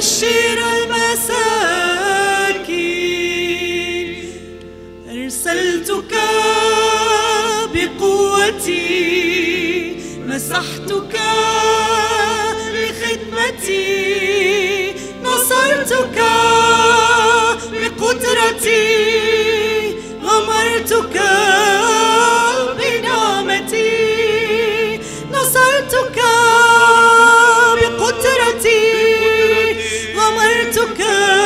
لأبشر المساكين. أرسلتك بقوتي، مسحتك بخدمتي، نصرتك بقدرتي، غمرتك بنعمتي، نصرتك بقدرتي، غمرتك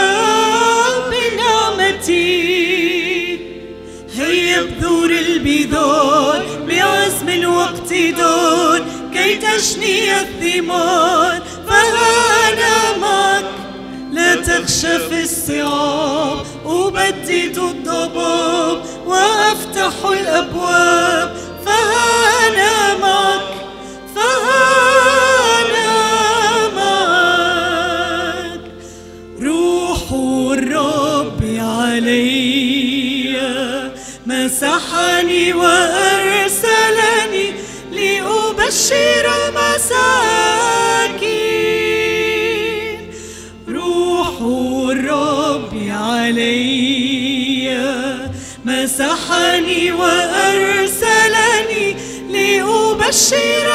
بنعمتي. هيا بذور البذور بعزم واقتدار كي تجني الثمار، فأنا معك لا تخشى في الصعاب، أبدد الضباب وأفتح الأبواب، فأنا معك، فأنا معك. روح الرب علي مسحني وأرسلني لأبشر المساكين. روح الرب علي مسحني وأرسلني لأبشر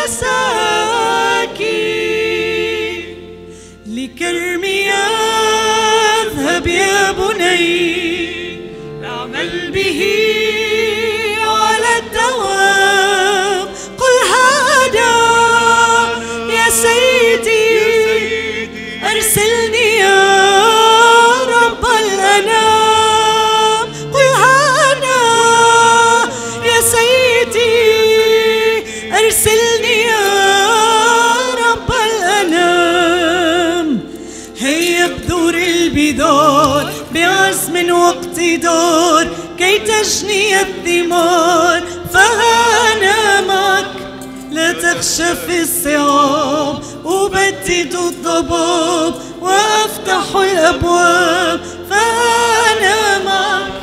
المساكين. لكرمي اذهب يا بني، اعمل به على الدوام. قل هذا يا سيدي، أرسلني يا رب الأنام. قل هذا يا سيدي، أرسلني يا رب الأنام. هيا بذور البذور بعزم واقتدار كي تجني الثمار، فأنا معك لا تخشى في الصعاب، أبدد الضباب وأفتح الأبواب، فأنا معك،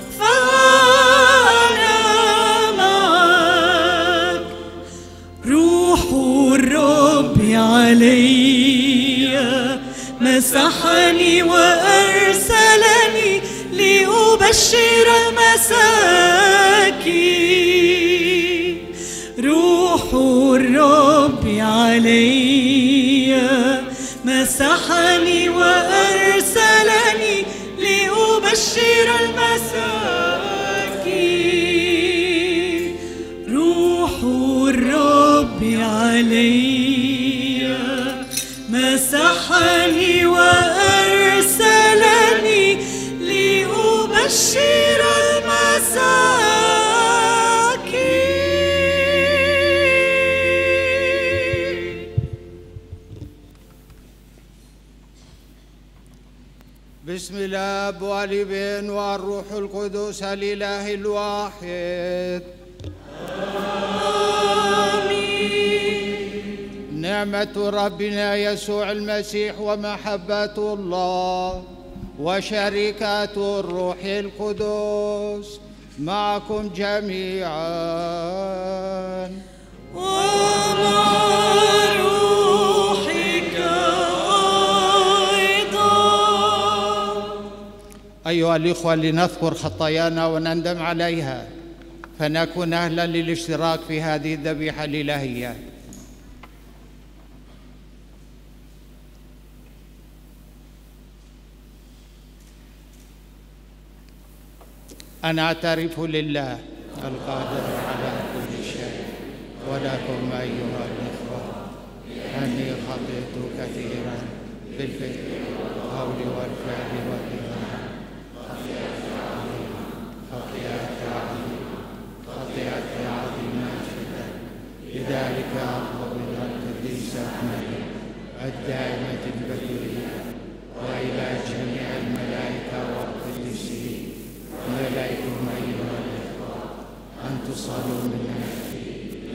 فأنا معك. روح الرب علي مسحني وأرسلني لأبشر المساكين. روح الرب علي مسحني وأرسلني لأبشر المساكين. روح الرب علي مسحني وأرسلني لأبشر المساكين. بسم الاب والابن والروح القدس الاله الواحد. نعمة ربنا يسوع المسيح ومحبة الله وشركة الروح القدس معكم جميعا. ومع روحك أيضا. أيها الإخوة، لنذكر خطايانا ونندم عليها فنكون أهلا للاشتراك في هذه الذبيحة الإلهية. أنا أعترف لله القادر على كل شيء ولكم أيها الإخوة أني خطئت كثيرا بالفعل والقول والفعل والإظهار، خطيئة عظيمة جدا. لذلك أطلب من القديسة مريم الدائمة البتولية وإلى جميع الملائكة والقديسين وإليكم أيها الإخوة أن تصلوا من أجلي.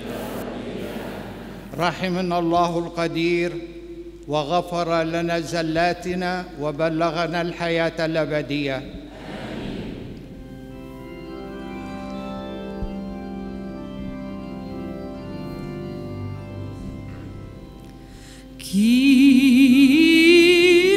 رحمنا الله القدير وغفر لنا زلاتنا وبلغنا الحياة الأبدية. Kyrie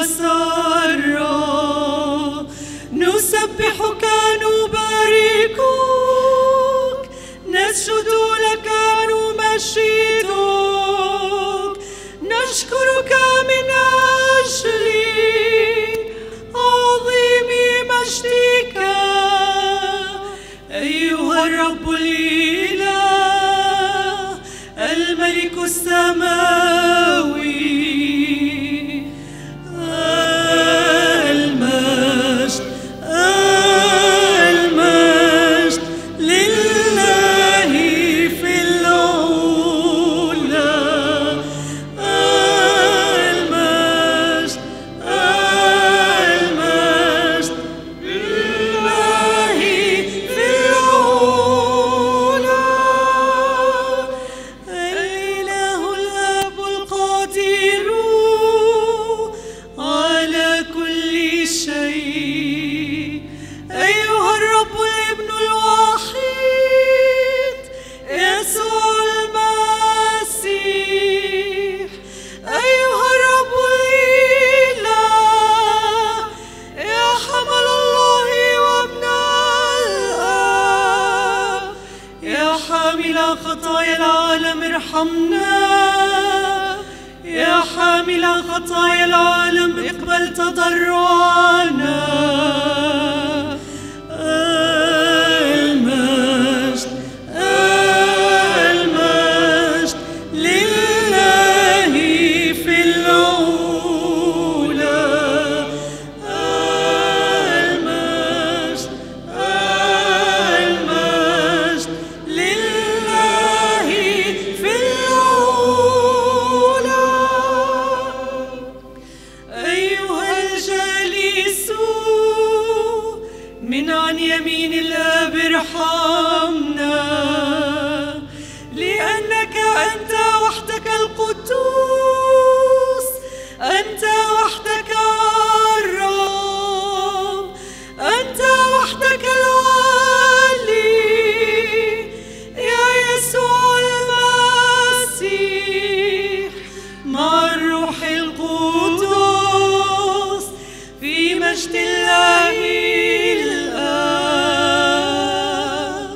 مسرا، نسبحك نباركك، نسجد لك نمجدك، نشكرك من أجل عظيم مجدك أيها الرب الإله الملك السماوي. المجد المجد لله في العلا، المجد المجد لله في العلا. الإله الآب القادر على كل شيء، أيها الرب الابن الوحيد يسوع المسيح، أيها الرب الإله يا حمل الله وابن الآب، يا حامل خطايا العالم ارحمنا، يا حامل خطايا العالم اقبل تضرعنا. المجد المجد لله في العلا، المجد المجد لله في العلا. أيها الجالس من عن يمين الآب ارحمنا، لأنك أنت وحدك القدوس، أنت وحدك الرب، أنت وحدك العلي يا يسوع المسيح، مع الروح القدس في مجد الله الآب.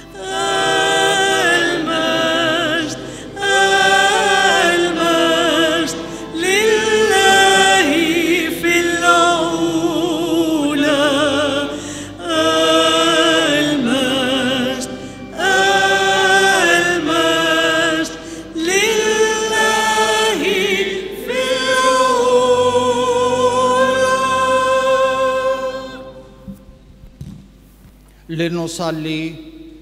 المجد المجد لله في العلا، المجد المجد لله في العلا. لنصلي.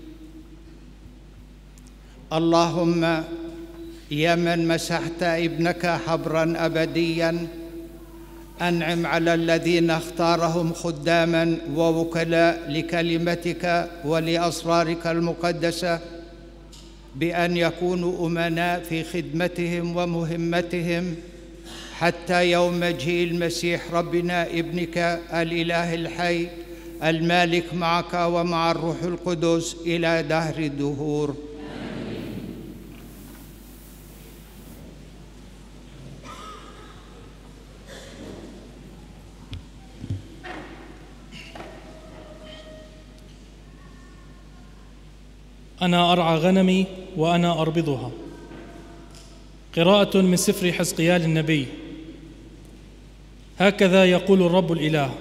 اللهم يا من مسحت ابنك حبرا أبديا، أنعم على الذين اختارهم خداما ووكلاء لكلمتك ولأسرارك المقدسة بأن يكونوا أمناء في خدمتهم ومهمتهم حتى يوم مجيء المسيح ربنا ابنك الإله الحي المالك معك ومع الروح القدس إلى دهر الدهور. أنا أرعى غنمي وأنا أربضها. قراءة من سفر حزقيال النبي. هكذا يقول الرب الإله: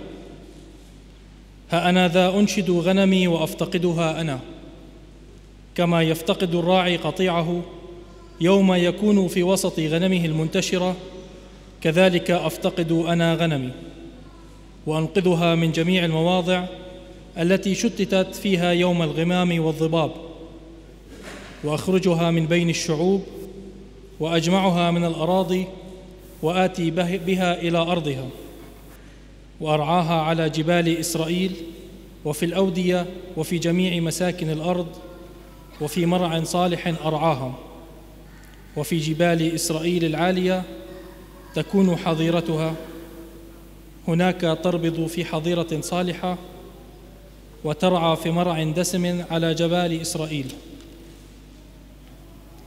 ها أنا ذا أنشد غنمي وأفتقدها أنا، كما يفتقد الراعي قطيعه يوم يكون في وسط غنمه المنتشرة، كذلك أفتقد أنا غنمي وأنقذها من جميع المواضع التي شتتت فيها يوم الغمام والضباب، وأخرجها من بين الشعوب وأجمعها من الأراضي وآتي بها إلى أرضها، وأرعاها على جبال إسرائيل وفي الأودية وفي جميع مساكن الأرض، وفي مرع صالح أرعاها، وفي جبال إسرائيل العالية تكون حظيرتها، هناك تربض في حظيرة صالحة وترعى في مرع دسم على جبال إسرائيل.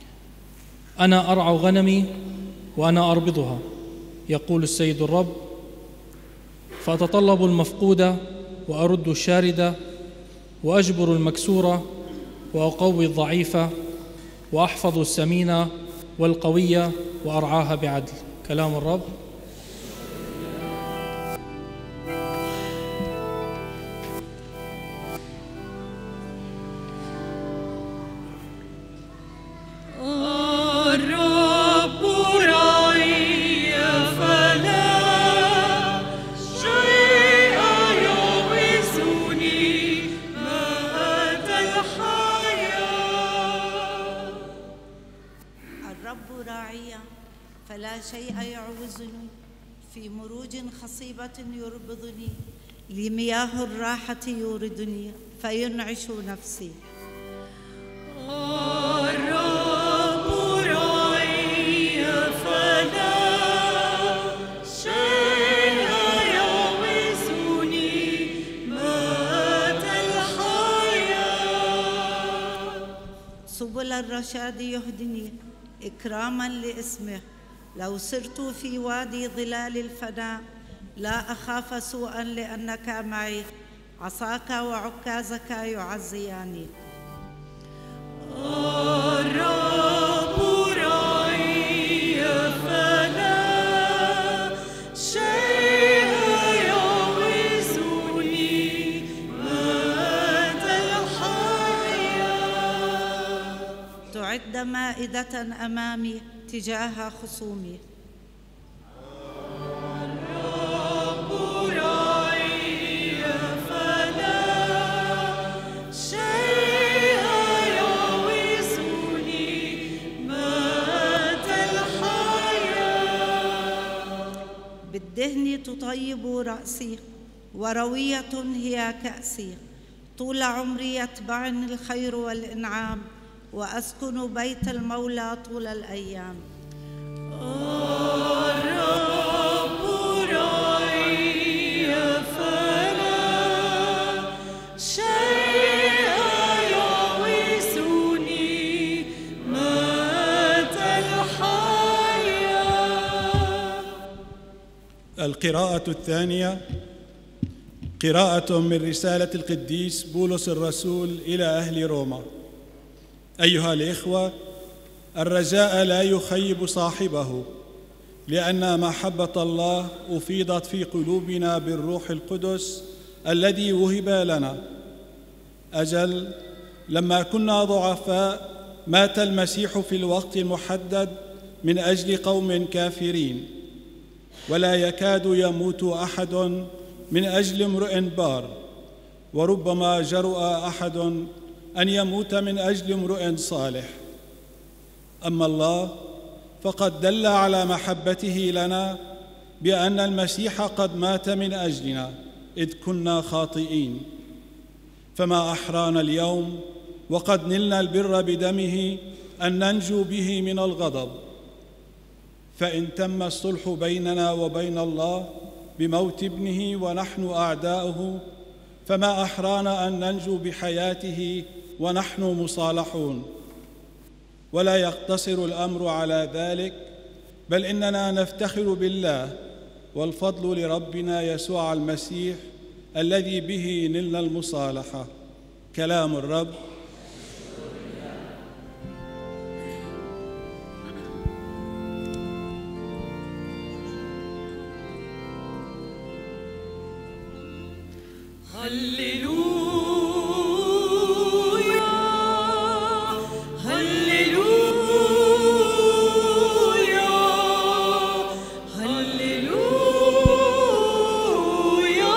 أنا أرعى غنمي وأنا أربضها، يقول السيد الرب، فأتطلب المفقودة وأرد الشاردة وأجبر المكسورة وأقوي الضعيفة وأحفظ السمينة والقوية وأرعاها بعدل. كلام الرب. فلا شيء يعوزني، في مروج خصيبة يربضني، لمياه الراحة يوردني فينعش نفسي. الرب راعي فلا شيء يعوزني، مات الحياة. سبل الرشاد يهدني إكراما لاسمه، لو سرت في وادي ظلال الفناء لا أخاف سوءا لأنك معي، عصاك وعكازك يعزياني. الرب راعي فلا شيء يعوزني، مات الحياة. تعد مائدة أمامي تجاه خصومي. الرب راعي فلا شيء يعوزني، مات الحياة. بالدهن تطيب رأسي وروية هي كأسي، طول عمري يتبعني الخير والإنعام، وأسكن بيت المولى طول الأيام. الرب راعي فلا شيء يعوزني، مات الحياة. القراءة الثانية قراءة من رسالة القديس بولس الرسول إلى أهل روما. أيها الإخوة، الرجاء لا يخيب صاحبه، لأن محبة الله أفيضت في قلوبنا بالروح القدس الذي وهب لنا. أجل لما كنا ضعفاء مات المسيح في الوقت المحدد من أجل قوم كافرين، ولا يكاد يموت أحد من أجل امرئ بار، وربما جرؤ أحد أن يموت من أجل امرئ صالح. أما الله فقد دل على محبته لنا بأن المسيح قد مات من أجلنا إذ كنا خاطئين، فما أحرانا اليوم وقد نلنا البر بدمه أن ننجو به من الغضب. فإن تم الصلح بيننا وبين الله بموت ابنه ونحن أعداؤه، فما أحرانا أن ننجو بحياته ونحن مصالحون. ولا يقتصر الأمر على ذلك، بل إننا نفتخر بالله، والفضل لربنا يسوع المسيح الذي به نلنا المصالحة. كلام الرب. هللويا هللويا هللويا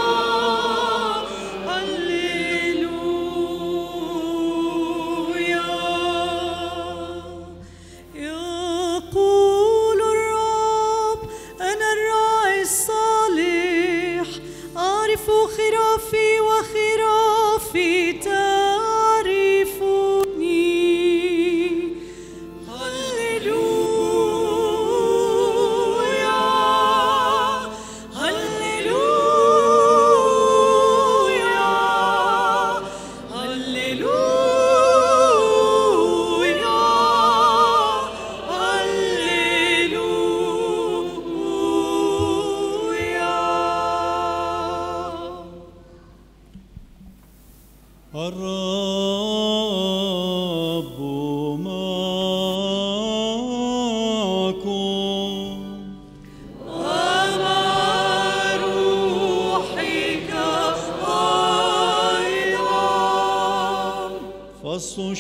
هللويا. يقول الرب أنا الراعي الصالح، أعرف خرافي وخرافي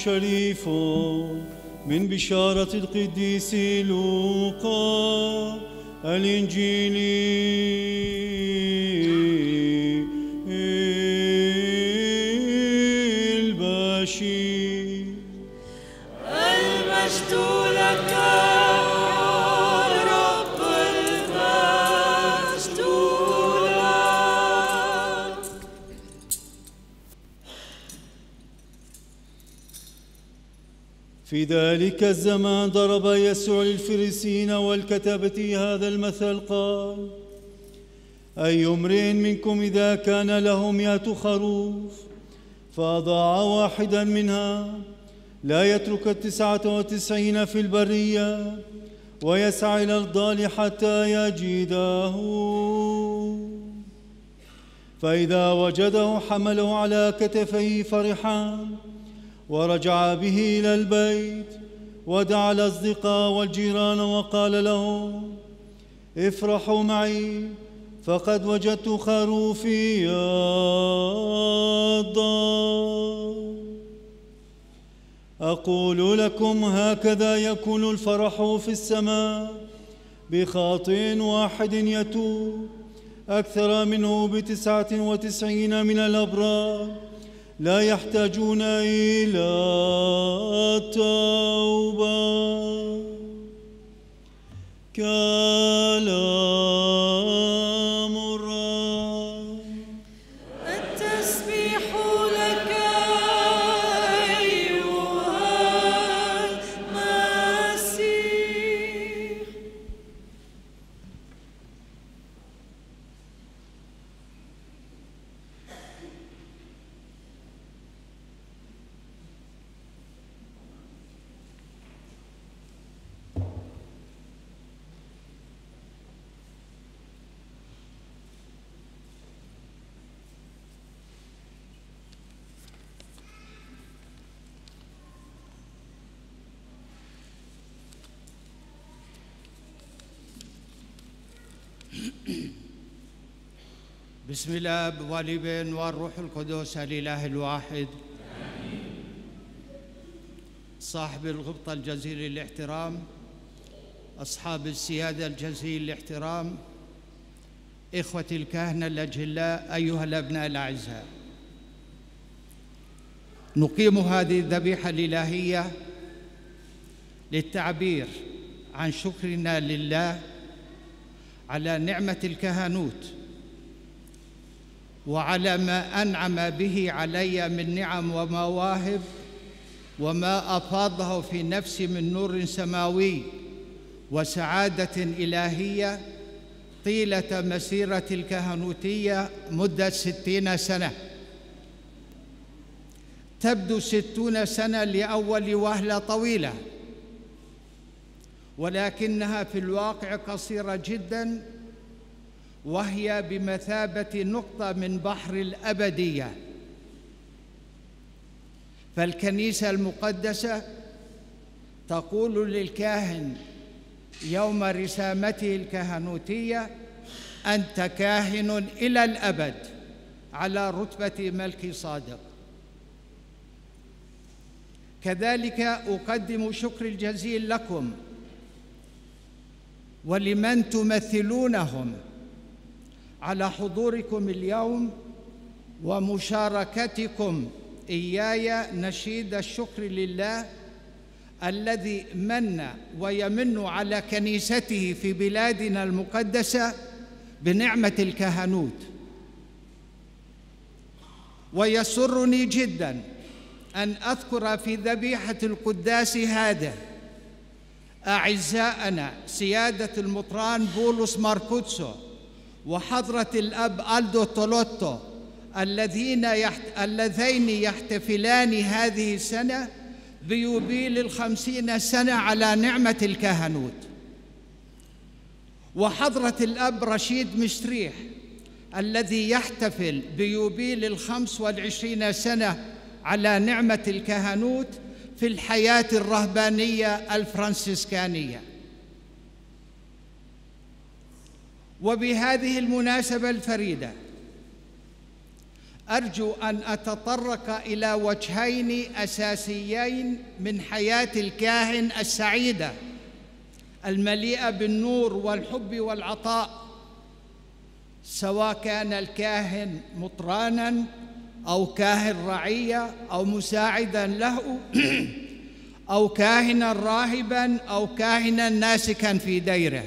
الشريف من بشارة القديس لوقا الإنجيلي البشير. المجد لك يا رب، المجد لك. في ذلك الزمان ضرب يسوع للفريسيين والكتبة هذا المثل قال: أي امرئ منكم إذا كان له 100 خروف فأضاع واحدا منها لا يترك 99 في البرية ويسعى إلى الضال حتى يجده، فإذا وجده حمله على كتفيه فرحا ورجع به إلى البيت ودعا الأصدقاء والجيران وقال لهم: افرحوا معي فقد وجدت خروفي الضال. أقول لكم هكذا يكون الفرح في السماء بخاطئ واحد يتوب أكثر منه 99 من الأبرار لا يحتاجون إلى التوبة. كلام الرب. التسبيح لك أيها المسيح. بسم الاب والابن والروح القدس الاله الواحد صاحب الغبطه الجزيل الاحترام، اصحاب السياده الجزيل الاحترام، اخوتي الكهنه الاجلاء، ايها الابناء الاعزاء، نقيم هذه الذبيحه الالهيه للتعبير عن شكرنا لله على نعمه الكهنوت وعلى ما أنعم به علي من نعم ومواهب وما أفاضه في نفسي من نور سماوي وسعادة إلهية طيلة مسيرة الكهنوتية مدة 60 سنة. تبدو 60 سنة لأول وهلة طويلة، ولكنها في الواقع قصيرة جداً، وهي بمثابة نقطة من بحر الأبدية. فالكنيسة المقدسة تقول للكاهن يوم رسامته الكهنوتية: أنت كاهن إلى الأبد على رتبة ملك صادق. كذلك أقدم شكر الجزيل لكم ولمن تمثلونهم على حضوركم اليوم ومشاركتكم إياي نشيد الشكر لله الذي من ويمن على كنيسته في بلادنا المقدسة بنعمة الكهنوت. ويسرني جداً أن أذكر في ذبيحة القداس هذا أعزائنا سيادة المطران بولس ماركوتسو وحضرة الأب ألدو تولوتو اللذين يحتفلان هذه السنة بيوبيل 50 سنة على نعمة الكهنوت، وحضرة الأب رشيد مشتريح الذي يحتفل بيوبيل 25 سنة على نعمة الكهنوت في الحياة الرهبانية الفرنسيسكانية. وبهذه المناسبة الفريدة أرجو أن أتطرق إلى وجهين أساسيين من حياة الكاهن السعيدة المليئة بالنور والحب والعطاء، سواء كان الكاهن مطرانا أو كاهن رعية أو مساعدا له أو كاهنا راهبا أو كاهنا ناسكا في ديره.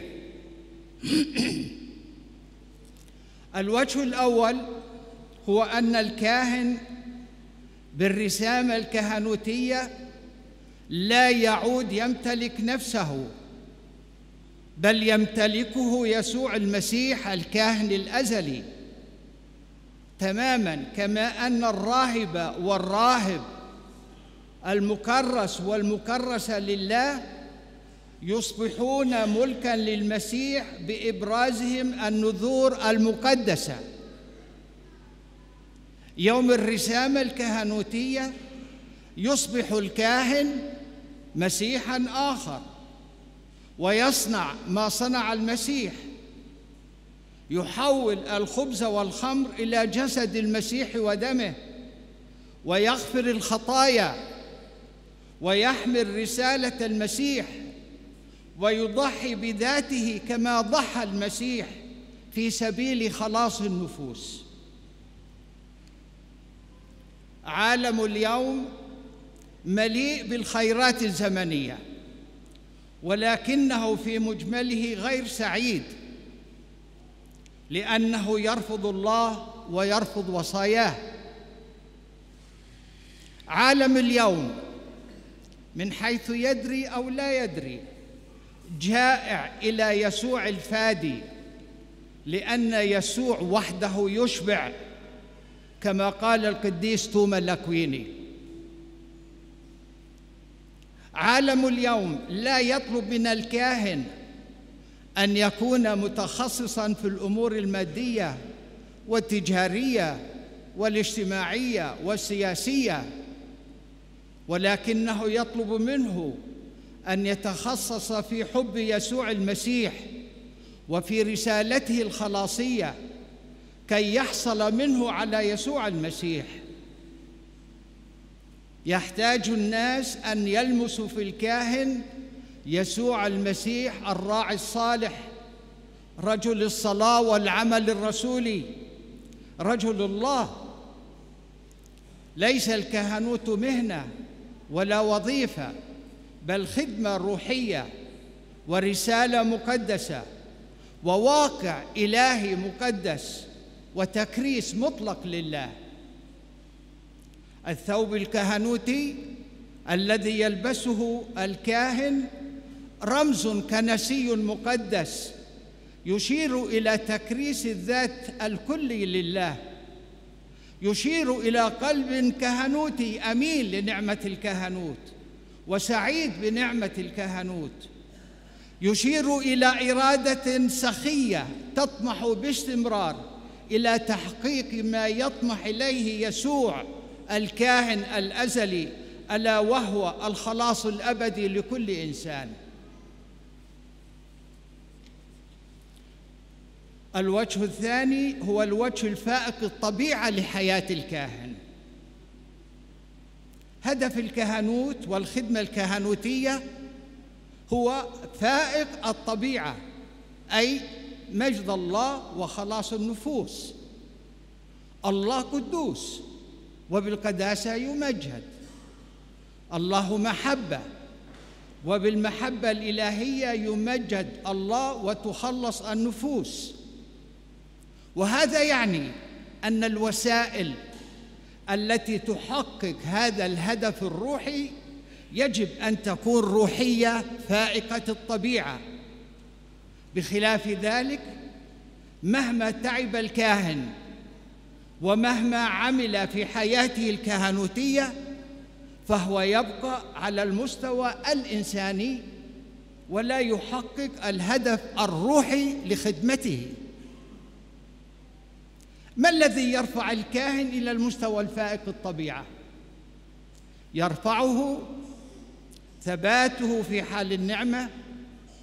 الوجه الأول هو أن الكاهن بالرسامة الكهنوتية لا يعود يمتلك نفسه، بل يمتلكه يسوع المسيح الكاهن الأزلي، تماماً كما أن الراهب والراهب المكرس والمكرسة لله يصبحون ملكاً للمسيح بإبرازهم النذور المقدسة. يوم الرسامة الكهنوتية يصبح الكاهن مسيحاً آخر ويصنع ما صنع المسيح، يحول الخبز والخمر إلى جسد المسيح ودمه، ويغفر الخطايا، ويحمل رسالة المسيح، ويضحي بذاته كما ضحى المسيح في سبيل خلاص النفوس. عالم اليوم مليء بالخيرات الزمنية، ولكنه في مجمله غير سعيد، لأنه يرفض الله ويرفض وصاياه. عالم اليوم من حيث يدري أو لا يدري جائع إلى يسوع الفادي، لأن يسوع وحده يشبع، كما قال القديس توما الأكويني. عالم اليوم لا يطلب من الكاهن أن يكون متخصصاً في الأمور المادية والتجارية والاجتماعية والسياسية، ولكنه يطلب منه أن يتخصص في حب يسوع المسيح وفي رسالته الخلاصية كي يحصل منه على يسوع المسيح. يحتاج الناس أن يلمسوا في الكاهن يسوع المسيح الراعي الصالح، رجل الصلاة والعمل الرسولي، رجل الله. ليس الكهنوت مهنة ولا وظيفة، بل خدمة روحية ورسالة مقدسة وواقع إلهي مقدس وتكريس مطلق لله. الثوب الكهنوتي الذي يلبسه الكاهن رمز كنسي مقدس يشير إلى تكريس الذات الكلي لله، يشير إلى قلب كهنوتي أمين لنعمة الكهنوت وسعيد بنعمة الكهنوت، يشير إلى إرادة سخية تطمح باستمرار إلى تحقيق ما يطمح إليه يسوع الكاهن الأزلي، ألا وهو الخلاص الأبدي لكل إنسان. الوجه الثاني هو الوجه الفائق الطبيعة لحياة الكاهن. هدف الكهنوت والخدمة الكهنوتية هو فائق الطبيعة، أي مجد الله وخلاص النفوس. الله قدوس وبالقداسة يمجد، الله محبة وبالمحبة الإلهية يمجد الله وتخلص النفوس. وهذا يعني أن الوسائل التي تحقق هذا الهدف الروحي يجب أن تكون روحية فائقة الطبيعة. بخلاف ذلك مهما تعب الكاهن ومهما عمل في حياته الكهنوتية فهو يبقى على المستوى الإنساني ولا يحقق الهدف الروحي لخدمته. ما الذي يرفع الكاهن إلى المستوى الفائق الطبيعة؟ يرفعه ثباته في حال النعمة،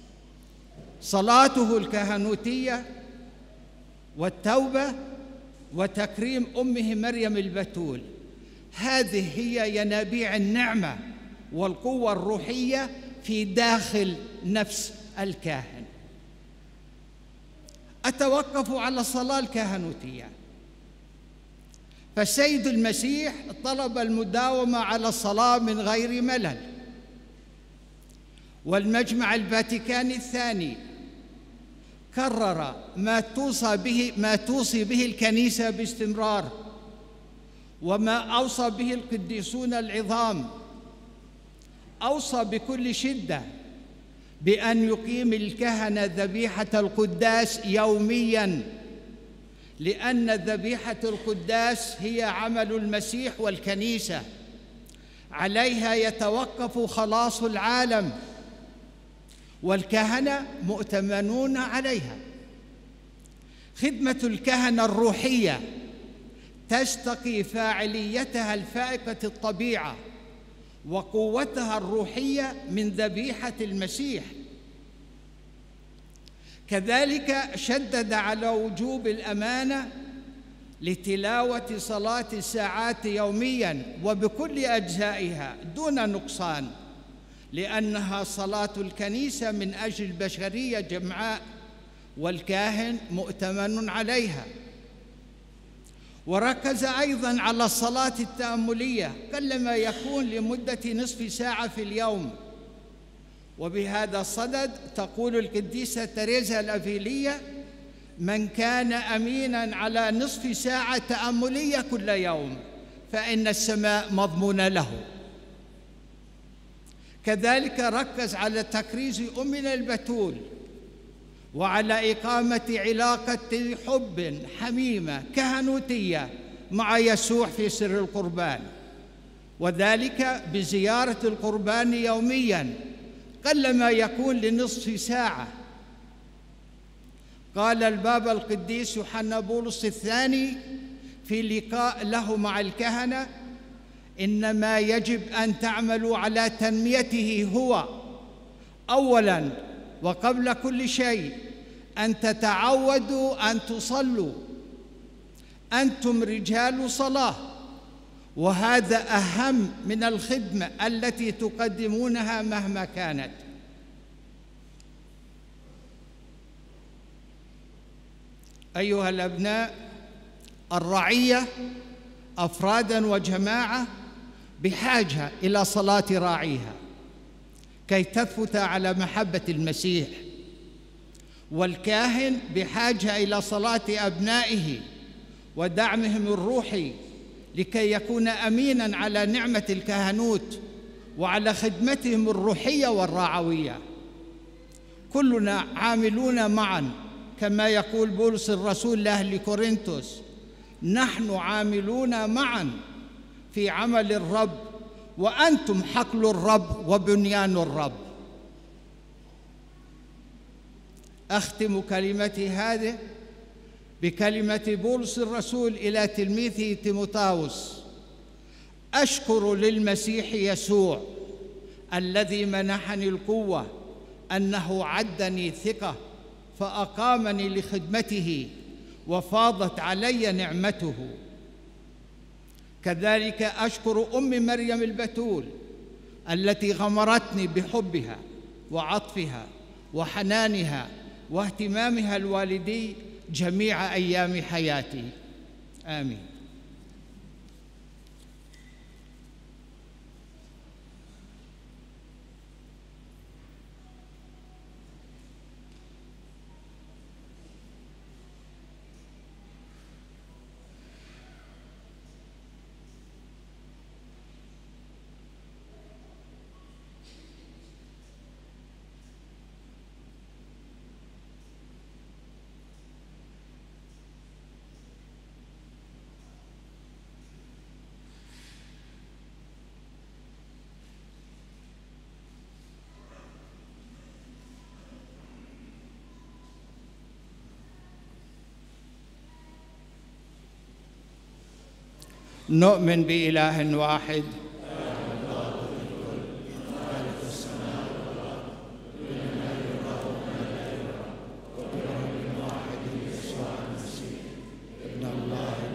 صلاته الكهنوتية والتوبة وتكريم أمه مريم البتول. هذه هي ينابيع النعمة والقوة الروحية في داخل نفس الكاهن. أتوقف على الصلاة الكهنوتية، فالسيد المسيح طلب المداومة على الصلاة من غير ملل، والمجمع الفاتيكاني الثاني كرر ما توصي به الكنيسة باستمرار، وما أوصى به القديسون العظام. أوصى بكل شدة بأن يقيم الكهنة ذبيحة القداس يومياً، لأن ذبيحة القداس هي عمل المسيح والكنيسة، عليها يتوقف خلاص العالم، والكهنة مؤتمنون عليها. خدمة الكهنة الروحية تستقي فاعليتها الفائقة الطبيعة وقوتها الروحية من ذبيحة المسيح. كذلك شدد على وجوب الأمانة لتلاوة صلاة الساعات يومياً وبكل أجزائها دون نقصان، لأنها صلاة الكنيسة من أجل البشرية جمعاء، والكاهن مؤتمن عليها. وركز أيضاً على الصلاة التأملية قلما يكون لمدة نصف ساعة في اليوم. وبهذا الصدد تقول القديسة تريزا الأفيلية: من كان أميناً على نصف ساعة تأملية كل يوم فإن السماء مضمونة له. كذلك ركز على تكريس أمنا البتول، وعلى إقامة علاقة حب حميمة كهنوتية مع يسوع في سر القربان، وذلك بزيارة القربان يومياً قلما يكون لنصف ساعة. قال البابا القديس يوحنا بولس الثاني في لقاء له مع الكهنة: إنما يجب أن تعملوا على تنميته هو أولاً وقبل كل شيء، أن تتعودوا أن تصلوا، أنتم رجال صلاة، وهذا أهم من الخدمة التي تقدمونها مهما كانت. أيها الأبناء، الرعية أفراداً وجماعة بحاجة إلى صلاة راعيها كي تثبت على محبة المسيح، والكاهن بحاجة إلى صلاة أبنائه ودعمهم الروحي لكي يكون أميناً على نعمة الكهنوت وعلى خدمتهم الروحية والرعوية. كلنا عاملون معاً، كما يقول بولس الرسول لأهل كورنثوس: نحن عاملون معاً في عمل الرب، وأنتم حقل الرب وبنيان الرب. أختم كلمتي هذه بكلمة بولس الرسول إلى تلميذه تيموثاوس: أشكر للمسيح يسوع الذي منحني القوة أنه عدني ثقة فأقامني لخدمته وفاضت علي نعمته. كذلك أشكر أم مريم البتول التي غمرتني بحبها وعطفها وحنانها واهتمامها الوالدي جميع أيام حياتي. آمين. نؤمن بإله واحد ابن الله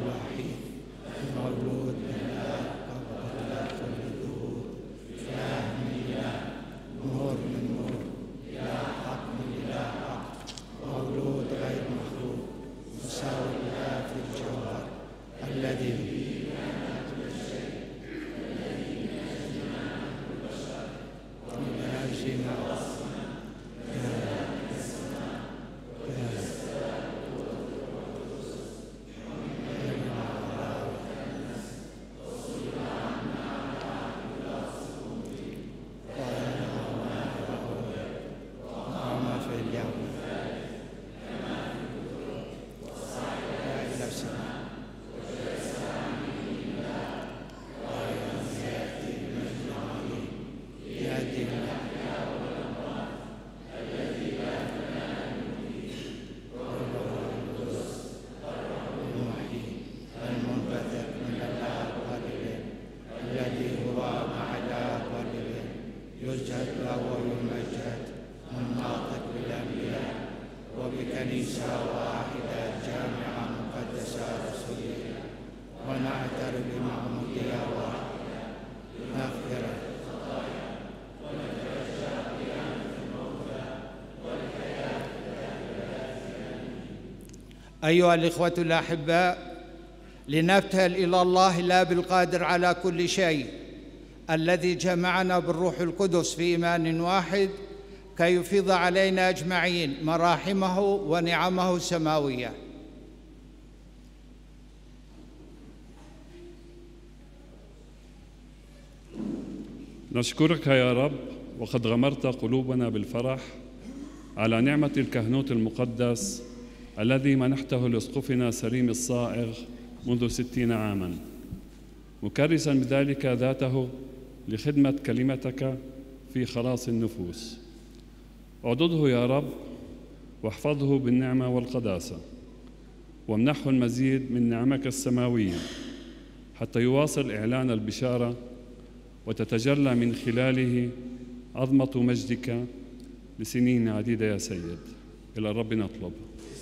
أيها الإخوة الأحباء، لنبتهل إلى الله الآب القادر على كل شيء الذي جمعنا بالروح القدس في إيمان واحد كي يفيض علينا أجمعين مراحمه ونعمه السماوية. نشكرك يا رب، وقد غمرت قلوبنا بالفرح على نعمة الكهنوت المقدس الذي منحته لأسقفنا سليم الصائغ منذ 60 عاماً، مكرساً بذلك ذاته لخدمة كلمتك في خلاص النفوس. اعضده يا رب واحفظه بالنعمة والقداسة، وامنحه المزيد من نعمك السماوية حتى يواصل إعلان البشارة وتتجلى من خلاله عظمة مجدك لسنين عديدة يا سيد. إلى الرب نطلب.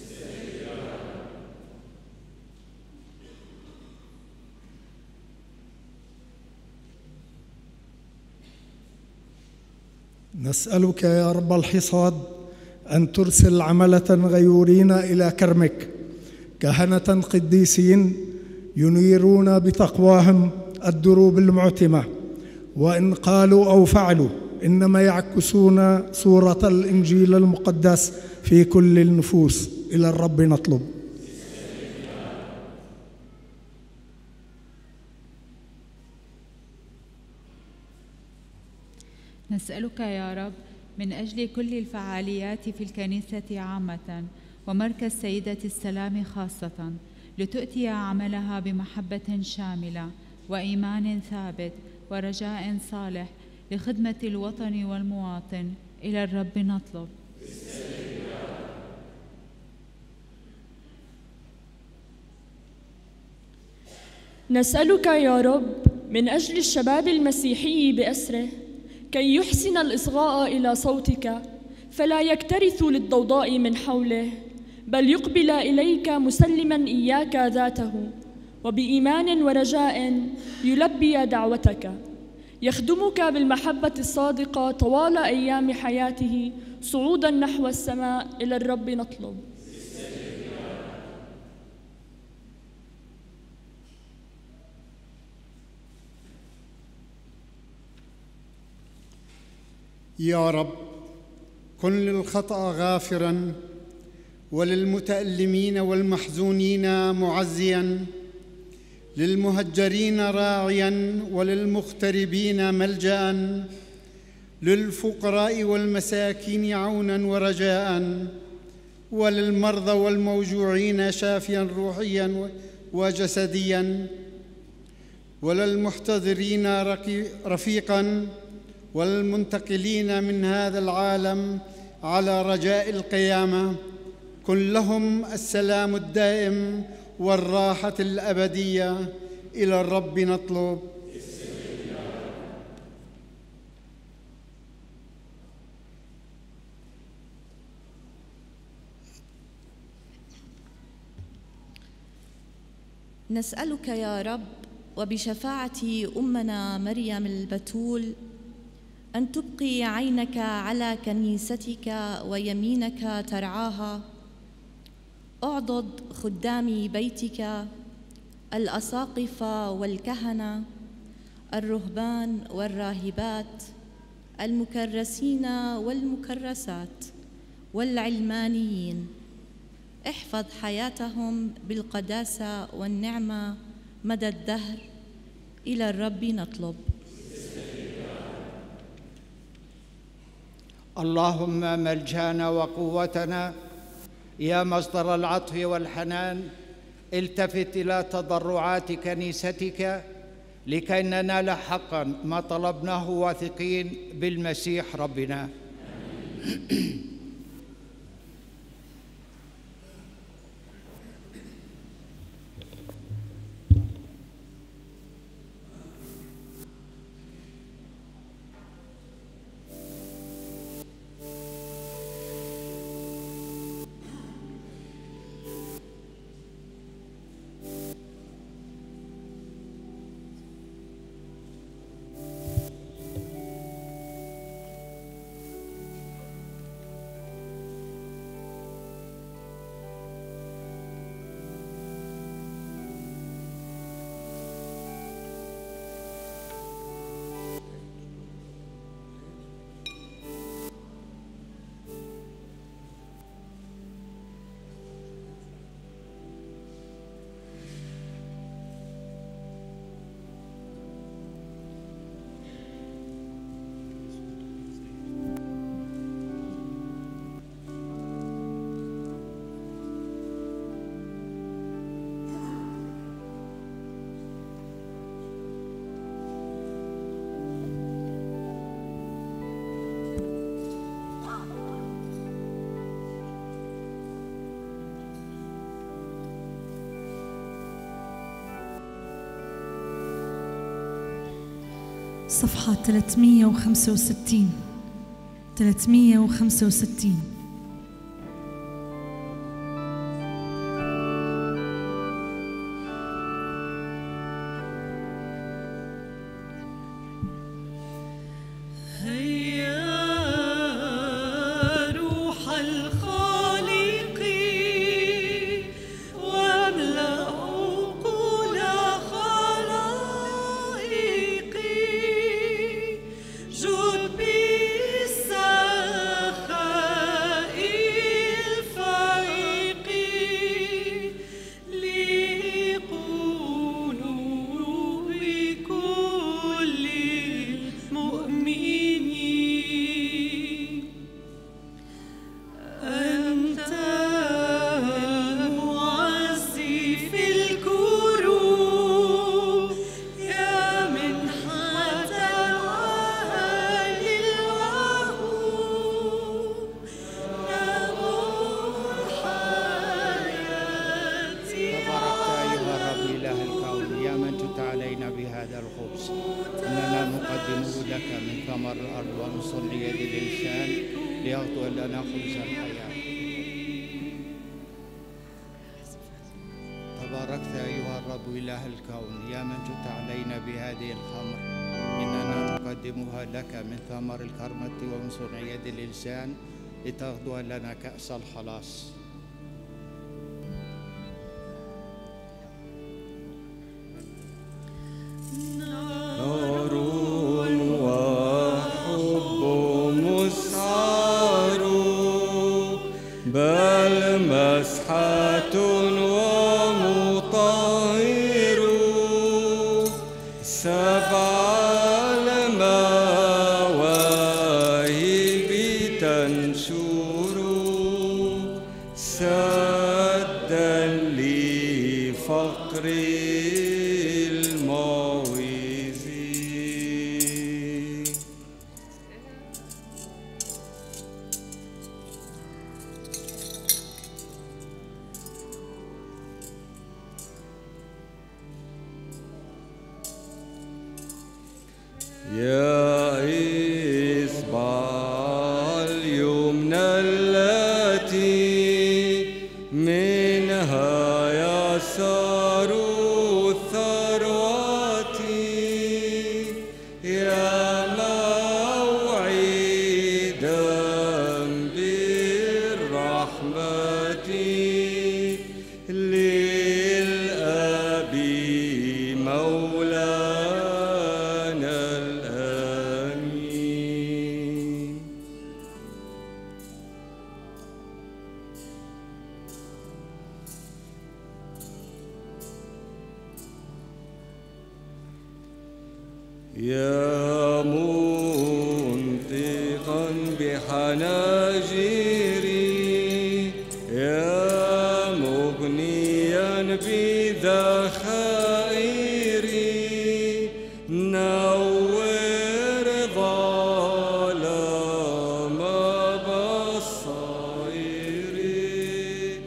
نسألك يا رب الحصاد أن ترسل عملة غيورين إلى كرمك، كهنة قديسين ينيرون بتقواهم الدروب المعتمة، وإن قالوا أو فعلوا إنما يعكسون صورة الإنجيل المقدس في كل النفوس. إلى الرب نطلب. نسألك يا رب من أجل كل الفعاليات في الكنيسة عامة ومركز سيدة السلام خاصة، لتؤتي عملها بمحبة شاملة وإيمان ثابت ورجاء صالح لخدمة الوطن والمواطن. إلى الرب نطلب. نسألك يا رب من أجل الشباب المسيحي بأسره كي يحسن الإصغاء إلى صوتك، فلا يكترث للضوضاء من حوله، بل يقبل إليك مسلما إياك ذاته، وبإيمان ورجاء يلبي دعوتك، يخدمك بالمحبة الصادقة طوال أيام حياته صعودا نحو السماء. إلى الرب نطلب. يا رب، كن للخطأ غافراً، وللمتألمين والمحزونين معزياً، للمهجرين راعياً، وللمغتربين ملجأً، للفقراء والمساكين عوناً ورجاءً، وللمرضى والموجوعين شافياً روحياً وجسدياً، وللمحتضرين رفيقاً، والمنتقلين من هذا العالم على رجاء القيامة. كن لهم السلام الدائم والراحة الأبدية. إلى الرب نطلب. نسألك يا رب وبشفاعة أمنا مريم البتول أن تبقي عينك على كنيستك ويمينك ترعاها. اعضد خدام بيتك الأساقفة والكهنة، الرهبان والراهبات، المكرسين والمكرسات، والعلمانيين. احفظ حياتهم بالقداسة والنعمة مدى الدهر. إلى الرب نطلب. اللهم ملجانا وقوتنا، يا مصدر العطف والحنان، التفت إلى تضرعات كنيستك لكي ننال حقا ما طلبناه واثقين بالمسيح ربنا. صفحة 365. 365. لتغدو لنا كأس الخلاص. نار وحب مسعر، بل مسحة ومطهر، سبع المواهب تنشر، سدا لفقر المعوز. يا إصبع اليمنى التي منها يسار الثروات، يا موعدا بالرحمة للأب مولانا الآمين. يا منطقا بحناجري، يا مغنيا بذخائري، نور ظلام بصائري،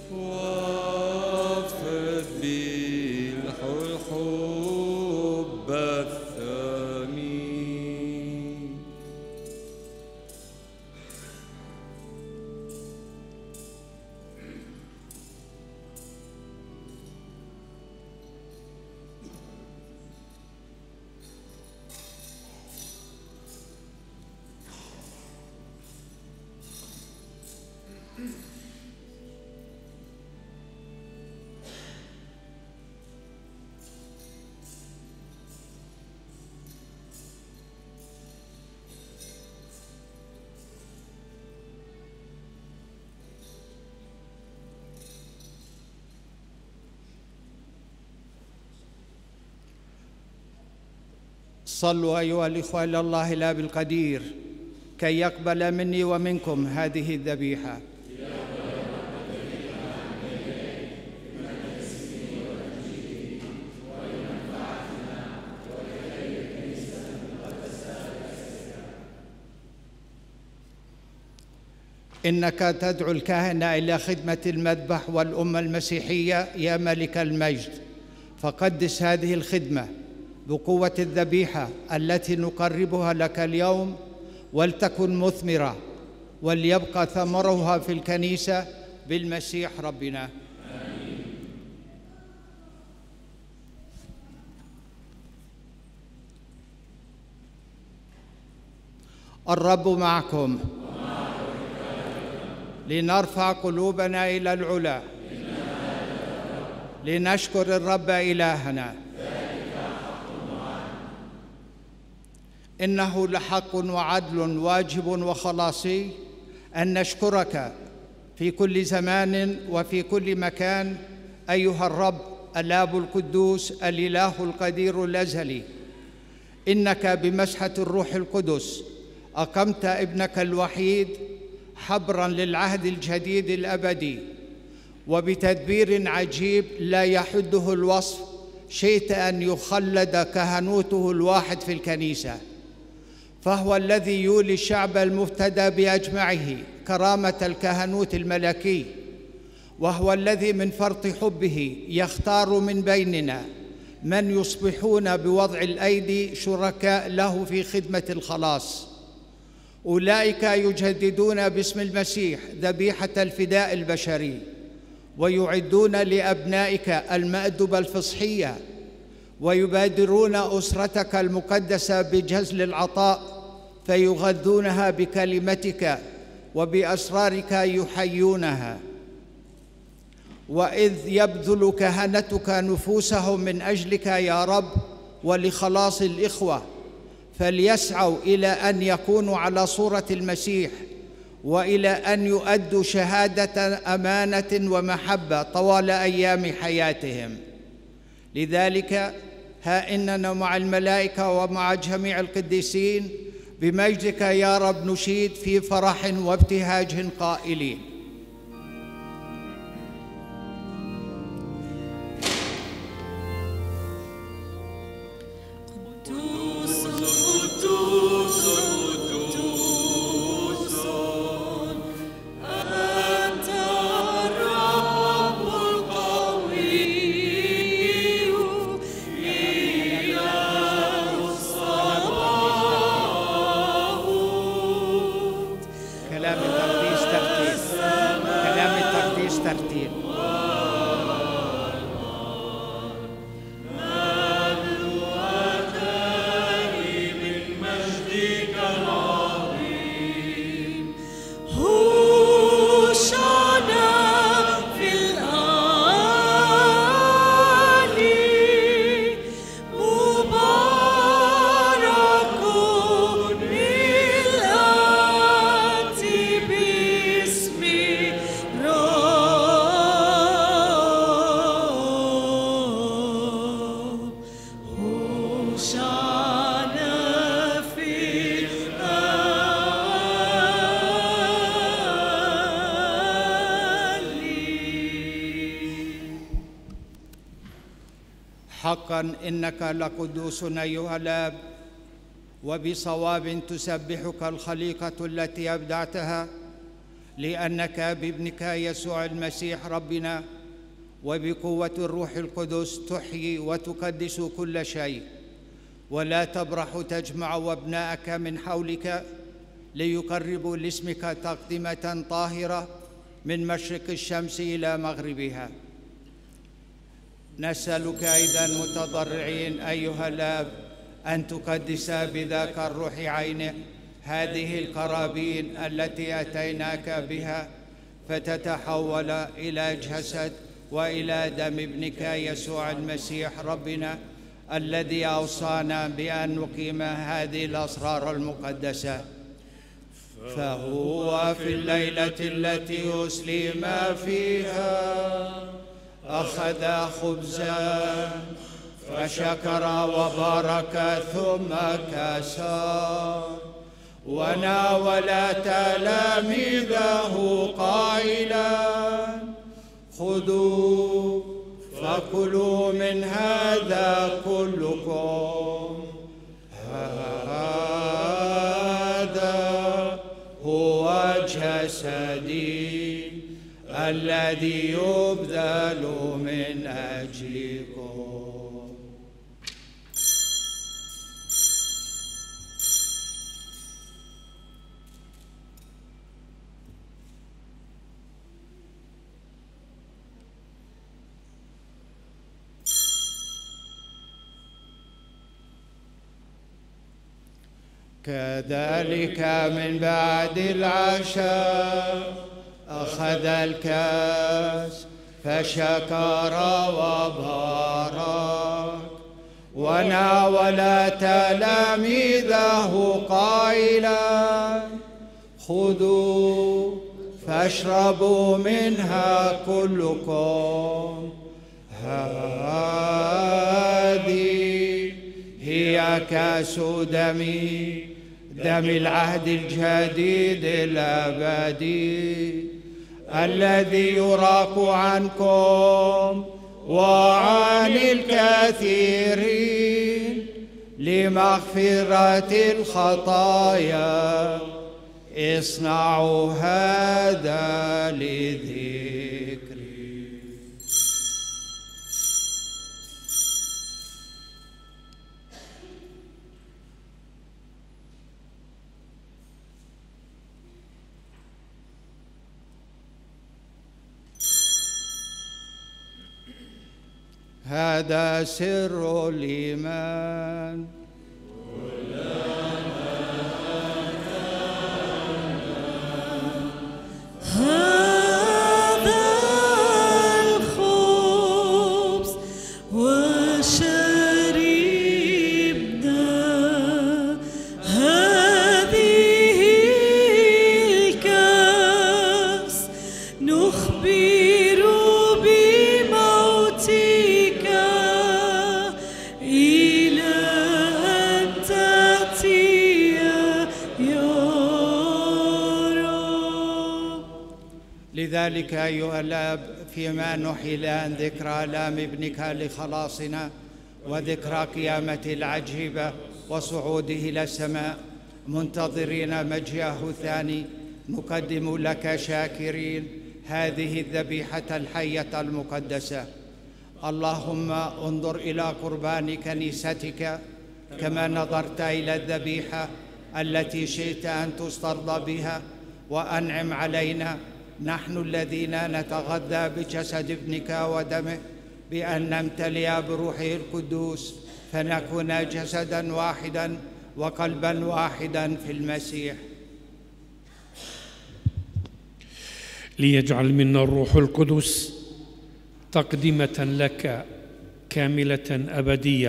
وافد بالحب الثمين. صلوا أيها الإخوة إلى الله الآب القدير كي يقبل مني ومنكم هذه الذبيحة. إنك تدعو الكاهنة إلى خدمة المذبح والأمة المسيحية يا ملك المجد، فقدس هذه الخدمة بقوة الذبيحة التي نقربها لك اليوم، ولتكن مثمرة، وليبقى ثمرها في الكنيسة بالمسيح ربنا. آمين. الرب معكم. لنرفع قلوبنا إلى العلا، لنشكر الرب إلهنا. إنه لحق وعدل واجب وخلاصي أن نشكرك في كل زمان وفي كل مكان أيها الرب الآب القدوس الإله القدير الأزلي. إنك بمسحة الروح القدس أقمت ابنك الوحيد حبراً للعهد الجديد الأبدي، وبتدبير عجيب لا يحده الوصف شئت أن يخلد كهنوته الواحد في الكنيسة، فهو الذي يولي الشعب المفتدى بأجمعه كرامة الكهنوت الملكي، وهو الذي من فرط حبه يختار من بيننا من يصبحون بوضع الأيدي شركاء له في خدمة الخلاص. أولئك يجددون باسم المسيح ذبيحة الفداء البشري، ويعدون لأبنائك المأدبة الفصحية، ويبادرون أسرتك المقدسة بجزل العطاء، فيغذونها بكلمتك وبأسرارك يحيونها. وإذ يبذل كهنتك نفوسهم من أجلك يا رب ولخلاص الإخوة، فليسعوا إلى أن يكونوا على صورة المسيح، وإلى أن يؤدوا شهادة أمانة ومحبة طوال أيام حياتهم. لذلك ها إننا مع الملائكة ومع جميع القديسين بمجدك يا رب نشيد في فرح وابتهاج قائلين: حقا إنك لقدوس أيها الآب، وبصواب تسبحك الخليقة التي أبدعتها، لأنك بابنك يسوع المسيح ربنا وبقوة الروح القدس تحيي وتقدس كل شيء، ولا تبرح تجمع أبناءك من حولك ليقربوا لاسمك تقدمة طاهرة من مشرق الشمس إلى مغربها. نسألك إذا متضرعين أيها الآب أن تقدس بذاك الروح عينه هذه القرابين التي أتيناك بها، فتتحول إلى جسد وإلى دم ابنك يسوع المسيح ربنا، الذي أوصانا بأن نقيم هذه الأسرار المقدسة. فهو في الليلة التي أسلم فيها أخذ خبزا فشكر وبارك ثم كسر وناول تلاميذه قائلا: خذوا فكلوا من هذا كلكم، هذا هو جسدي الذي يبذل من أجلكم. كذلك من بعد العشاء أخذ الكأس فشكر وبارك وناول تلاميذه قائلا: خذوا فاشربوا منها كلكم، هذه هي كأس دمي، دم العهد الجديد الأبدي الذي يراق عنكم وعن الكثيرين لمغفرة الخطايا. اصنعوا هذا لذكري. هذا سر الإيمان. هذا الخبز وشربنا، هذه الكأس نخبر بموتك إلى أن تأتي يا رب. لذلك أيها الآب، فيما نحيي الآن ذكرى آلام ابنك لخلاصنا وذكرى قيامة العجيبة وصعوده إلى السماء، منتظرين مجيئه الثاني، نقدم لك شاكرين هذه الذبيحة الحية المقدسة. اللهم انظر إلى قربان كنيستك كما نظرت إلى الذبيحة التي شئت أن تسترضى بها، وأنعم علينا نحن الذين نتغذى بجسد ابنك ودمه بأن نمتلئ بروحه القدوس، فنكون جسدا واحدا وقلبا واحدا في المسيح. ليجعل منا الروح القدس تقدمة لك كاملة أبدية،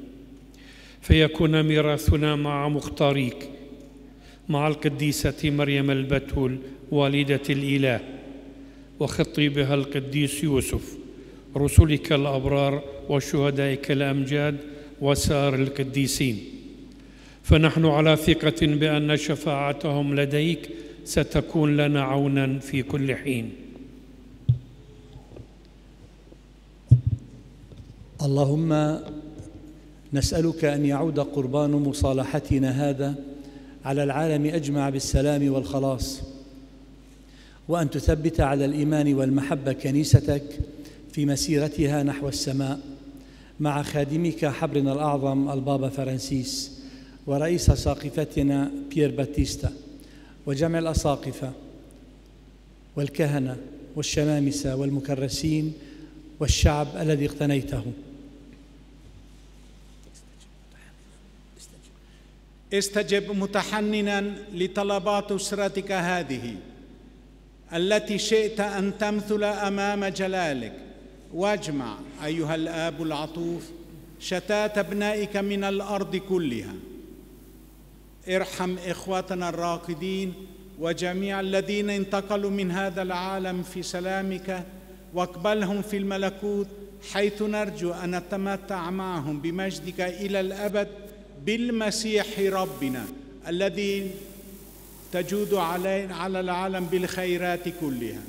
فيكون ميراثنا مع مختاريك، مع القديسة مريم البتول والدة الإله، وخطيبها القديس يوسف، رسلك الأبرار وشهدائك الأمجاد وسائر القديسين. فنحن على ثقة بأن شفاعتهم لديك ستكون لنا عونا في كل حين. اللهم نسألك أن يعود قربان مصالحتنا هذا على العالم أجمع بالسلام والخلاص، وأن تثبت على الإيمان والمحبة كنيستك في مسيرتها نحو السماء، مع خادمك حبرنا الأعظم البابا فرانسيس، ورئيس ساقفتنا بيير باتيستا، وجميع الأساقفة والكهنة والشمامسة والمكرسين والشعب الذي اقتنيته. استجب متحننا لطلبات أسرتك هذه التي شئت أن تمثل أمام جلالك، واجمع أيها الآب العطوف شتات أبنائك من الأرض كلها. ارحم إخوتنا الراقدين وجميع الذين انتقلوا من هذا العالم في سلامك، واقبلهم في الملكوت، حيث نرجو أن نتمتع معهم بمجدك إلى الأبد بالمسيح ربنا الذي تجود على العالم بالخيرات كلها.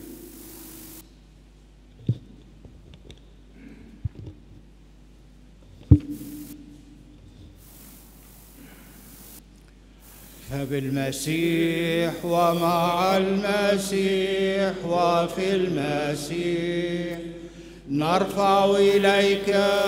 فبالمسيح ومع المسيح وفي المسيح نرفع إليك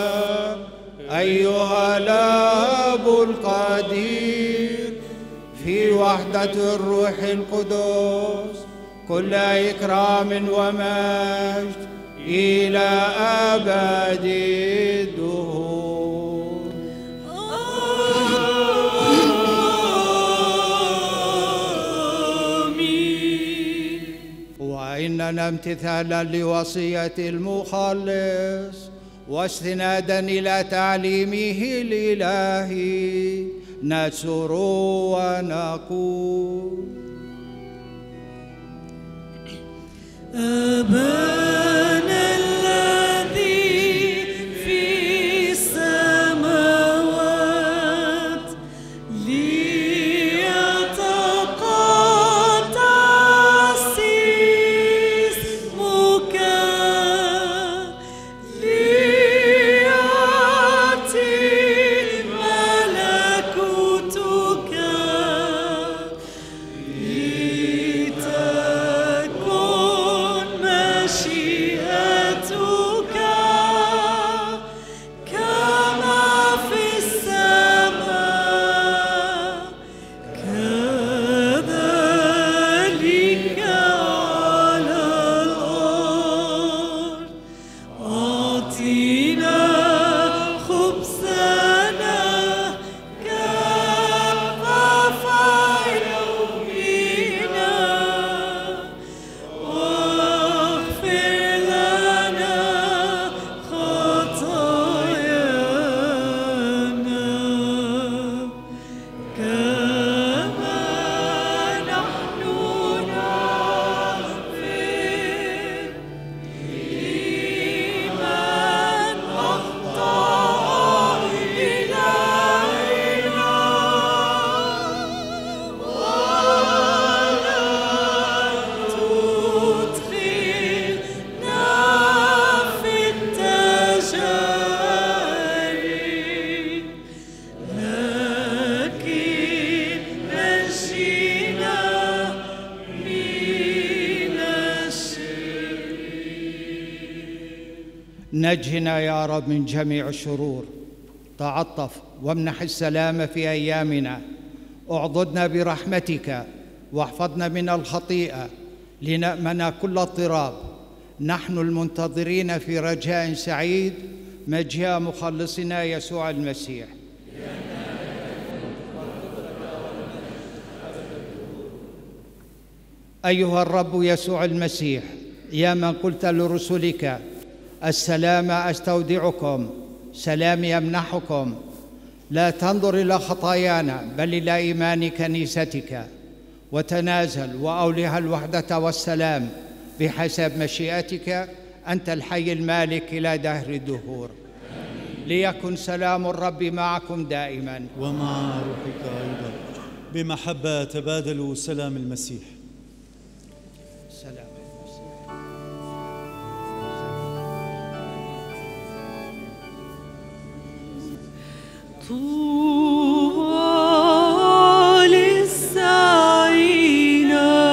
أيها الآب القدير في وحدة الروح القدس كل إكرام ومجد إلى أبد الدهور. فإننا امتثالا لوصية المخلص واستنادا إلى تعليمه الإلهي نسر ونقول: أبانا الذي في السماوات ليتقدس اسمك ليأتي ملكوتك لتكن مشيئتك كما في السماء كذلك على الأرض. أعطنا خبزنا كفاف يومنا واغفر لنا خطايانا كما نحن نغفر لمن أخطأ إلينا ولا تدخلنا في التجارب لكن نجينا من الشر. نجنا يا رب من جميع الشرور، تعطف وامنح السلام في أيامنا، اعضدنا برحمتك واحفظنا من الخطيئة لنأمن كل اضطراب، نحن المنتظرين في رجاء سعيد مجيء مخلصنا يسوع المسيح. أيها الرب يسوع المسيح، يا من قلت لرسلك: السلام أستودعكم، سلام يمنحكم، لا تنظر إلى خطايانا بل إلى إيمان كنيستك، وتنازل وأولها الوحدة والسلام بحسب مشيئتك، أنت الحي المالك إلى دهر الدهور. ليكن سلام الرب معكم دائما ومع روحك أيضا. بمحبة تبادلوا سلام المسيح. سلام. طوبى للسعيين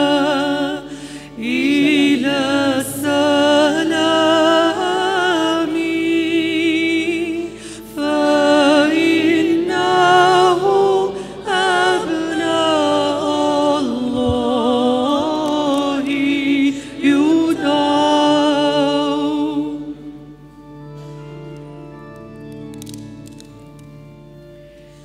إلى السلام فإنه أبناء الله يدعون.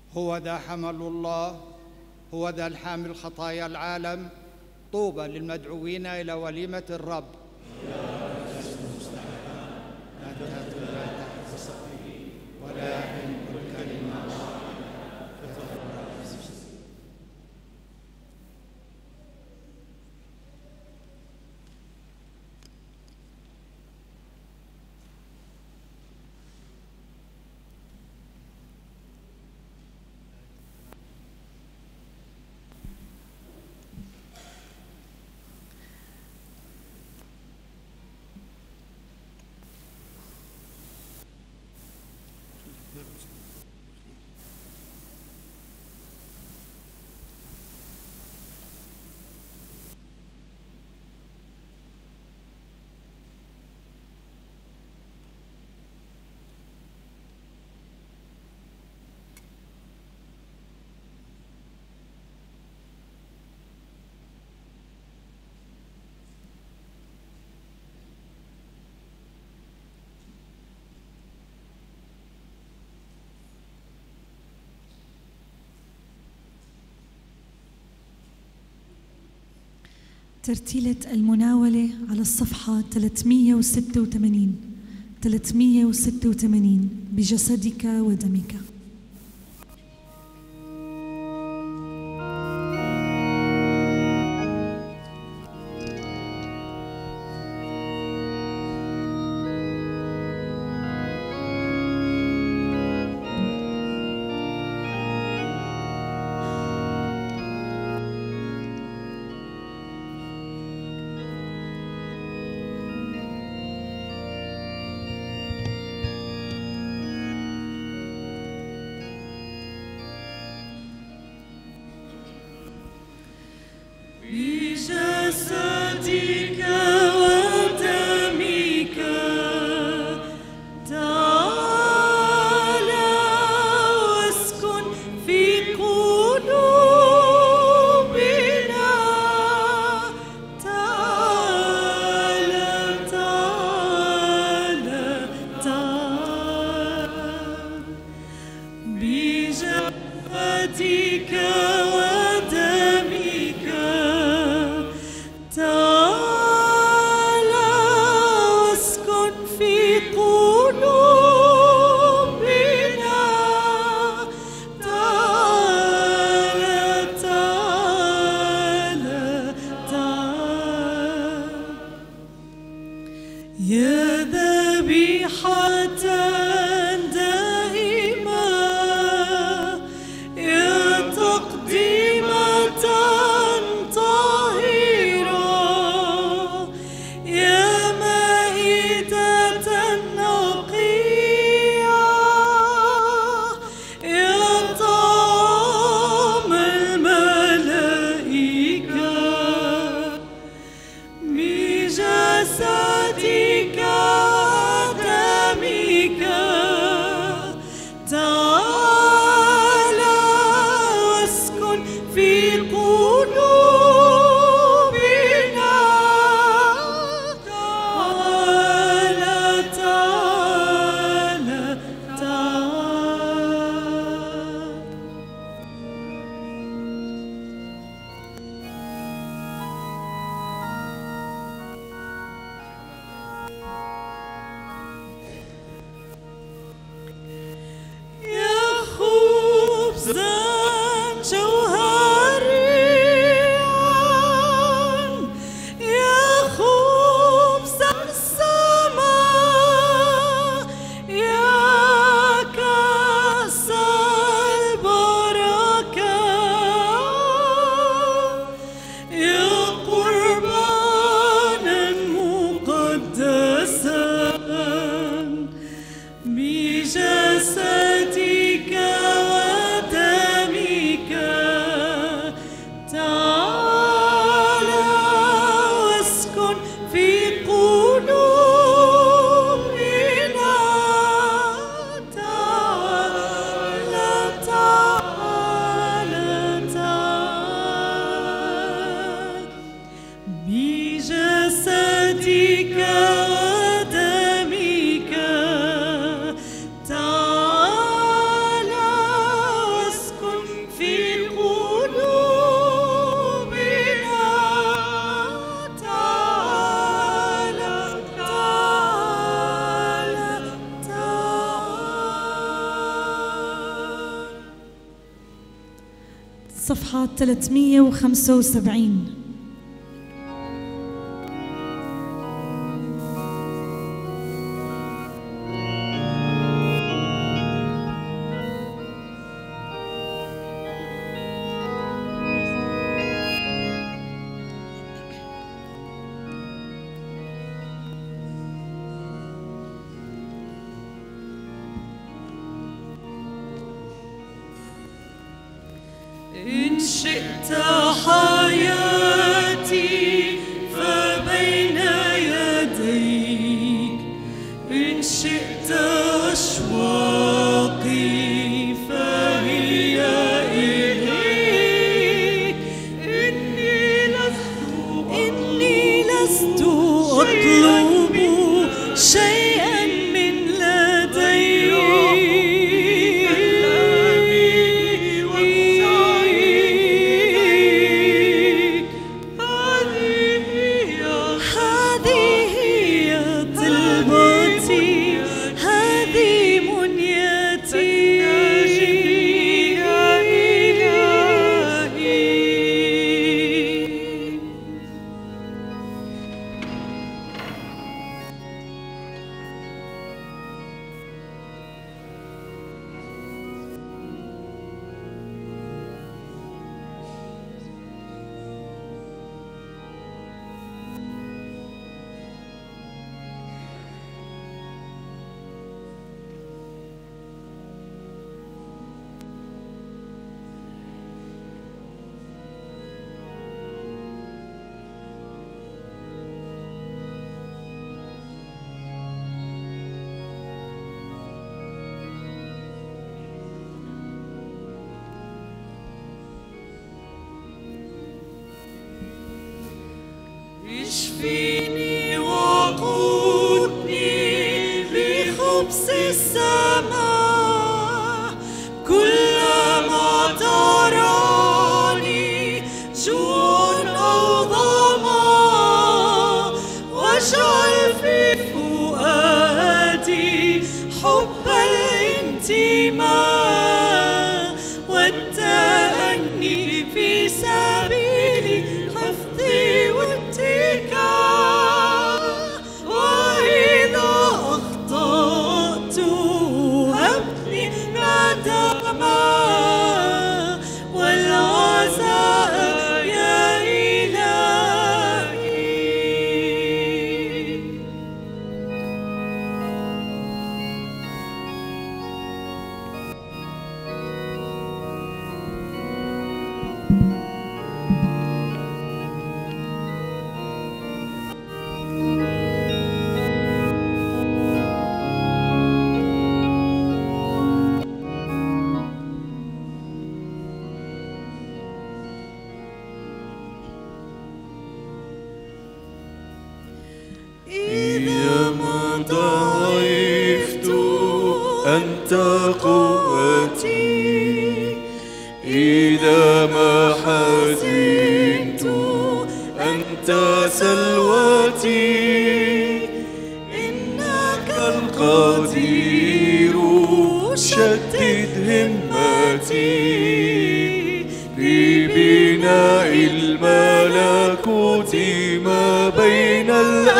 هو ذا حمل الله، هو ذا الحامل خطايا العالم. طوبى للمدعوين إلى وليمة الرب. ولا يحل كل كلمة. ترتيلة المناولة على الصفحة 386 بجسدك ودمك. بجسدك ودمك تعالى واسكن في قلوبنا. تعالى تعالى تعالى بجسدك ودمك تعالى واسكن في قلوبنا. تعالى تعالى تعالى يا ذبيحة دائمة، يا تقديمة طاهرة، يا مائدة نقية، يا طعام الملائكة. بجسدك ودمك صفحة 375. إن شئت حياتي فبين يديك، إن شئت أشواقي فهي إليك. إني لست أطلب شيئا من لديك، اشفيني وقودني بخبز السماء، كلما تراني جوع أو ظما، واجعل في فؤادي حب الانتماء والتأني في سبيل حفظي واتكاء. وإذا أخطأت هبني ندما والعزاء يا إلهي. إذا ما ضعفت أنت قوتي، إذا ما حزنت أنت سلوتي، إنك القدير شدد همتي ببناء الملكوت ما بين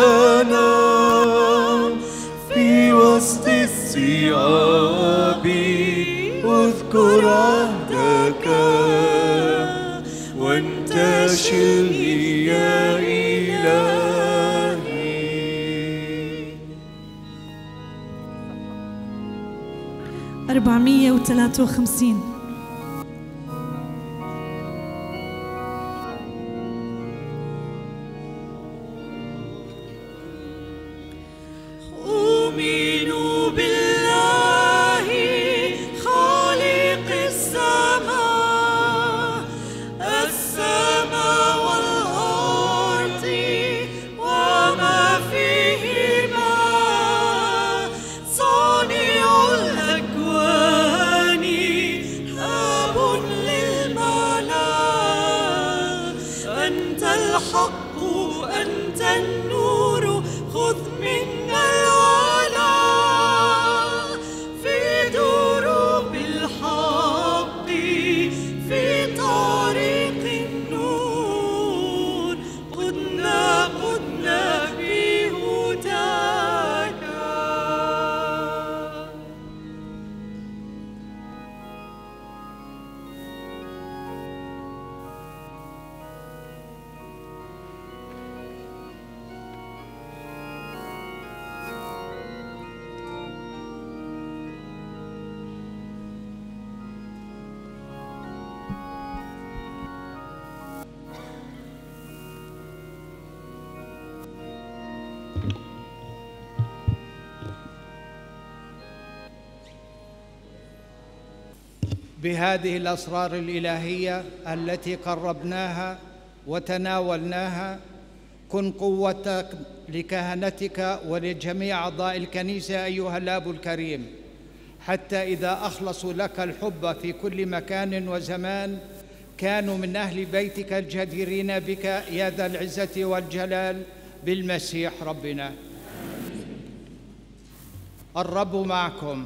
الأنام. في وسط الصعاب اذكر عهدك وانتشلني يا إلهي. 453. أؤمن بالله خالق السماء والأرض وما فيهما، صانع الأكوان بهذه الأسرار الإلهية التي قربناها وتناولناها، كن قوتك لكهنتك ولجميع أعضاء الكنيسة أيها الآب الكريم، حتى إذا أخلصوا لك الحب في كل مكان وزمان كانوا من أهل بيتك الجديرين بك يا ذا العزة والجلال بالمسيح ربنا. الرب معكم.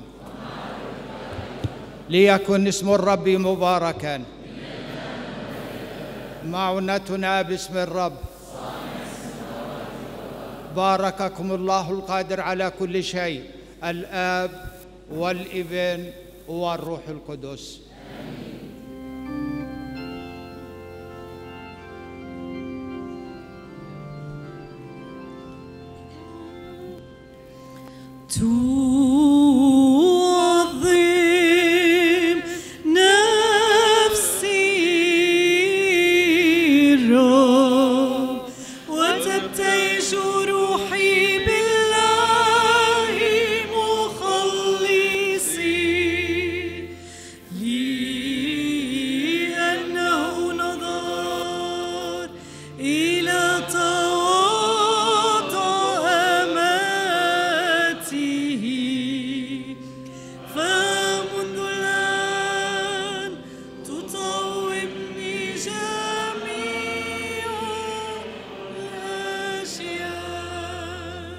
ليكن اسم الرب مباركا. معونتنا باسم الرب. بارككم الله القادر على كل شيء، الآب والابن والروح القدس. تعظم نفسي الرب وتبتهج روحي بالله مخلصي، لأنه نظر إلى تواضع أمته، فمنذ الآن تطوبني جميع الأشياء.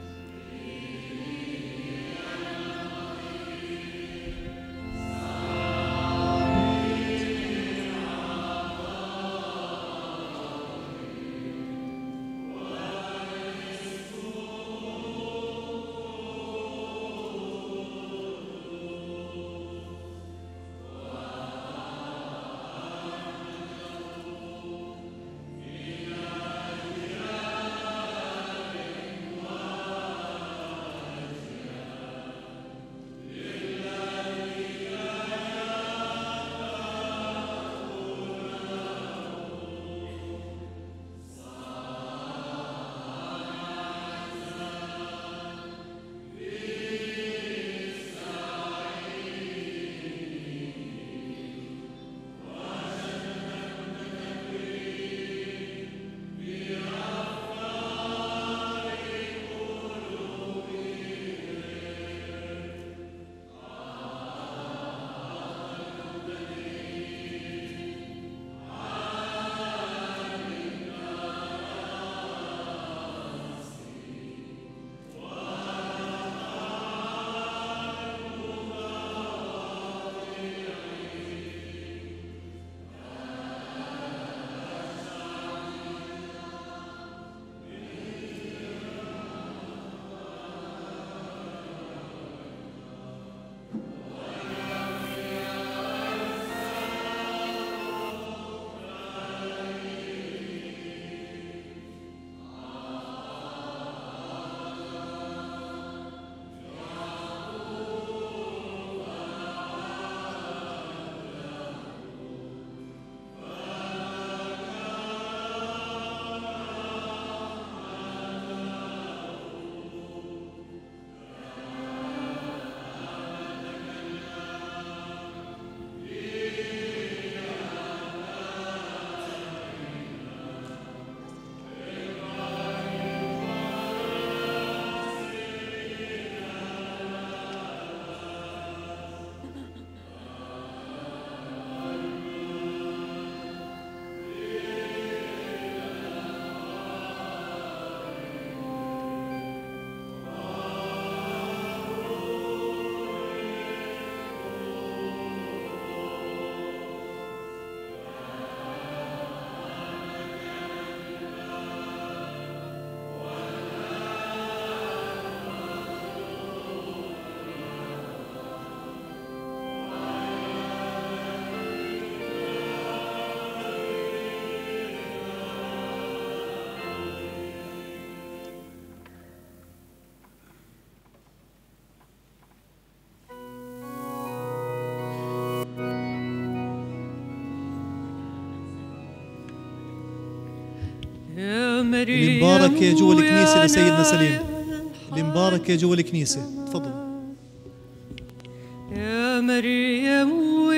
اللي مبارك يا جوا الكنيسة لسيدنا سليم، اللي مبارك يا جوا الكنيسة، تفضل. يا مريم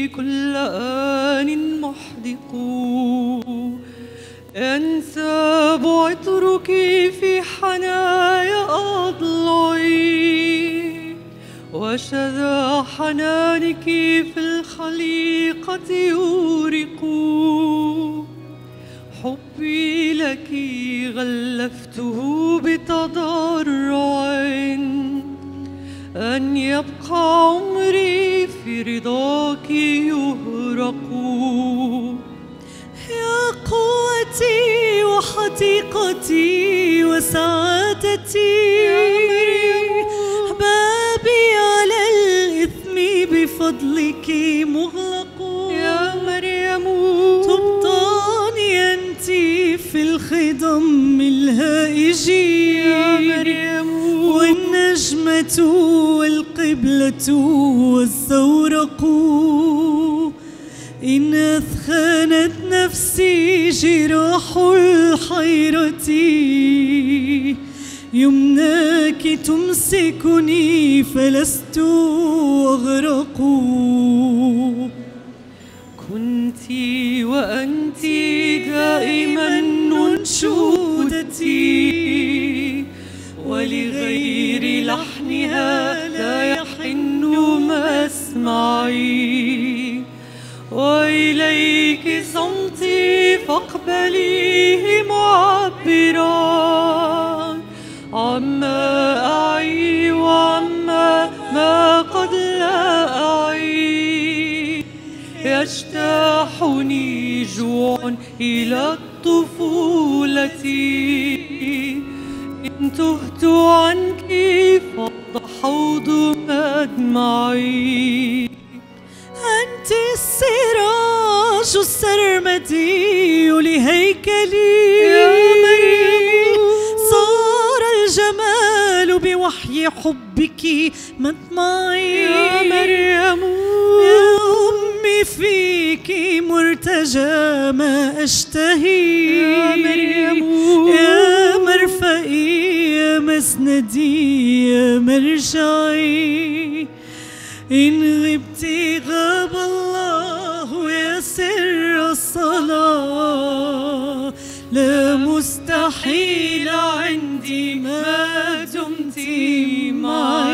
كل آن محدق، ينساب عطرك في حنايا أضلعي، وشذا حنانك في الخليقة يورق. حبي لك غلفته بتضرع، أن يبقى عمري في رضاك يهرق. يا قوتي وحديقتي وسعادتي، بابي على الإثم بفضلك مغلق. يا مريم تبطاني أنت في الخضم الهائج، يا مريم والنجمة والقبلة والزورق. إن أثخنت نفسي جراح الحيرة، يمناك تمسكني فلست أغرق. كنت وأنت دائما أنشودتي، ولغير لحنها لا يحن مسمعي. وإليك صمتي فاقبليه معبرا عما أعي وعما ما قد لا أعي. يجتاحني جوع إلى الطفولة، إن تهت عنك فاض حوض مدمعي. أنت السراج السرمدي لهيكلي، يا مريم صار الجمال بوحي حبك مطمعي. يا مريم يا أمي فيك مرتجى ما أشتهي. يا مريم يا مرفئي يا مسندي يا مرجعي. إن غبت غاب الله يا سر الصلاة، لا مستحيل عندي ما دمت معي.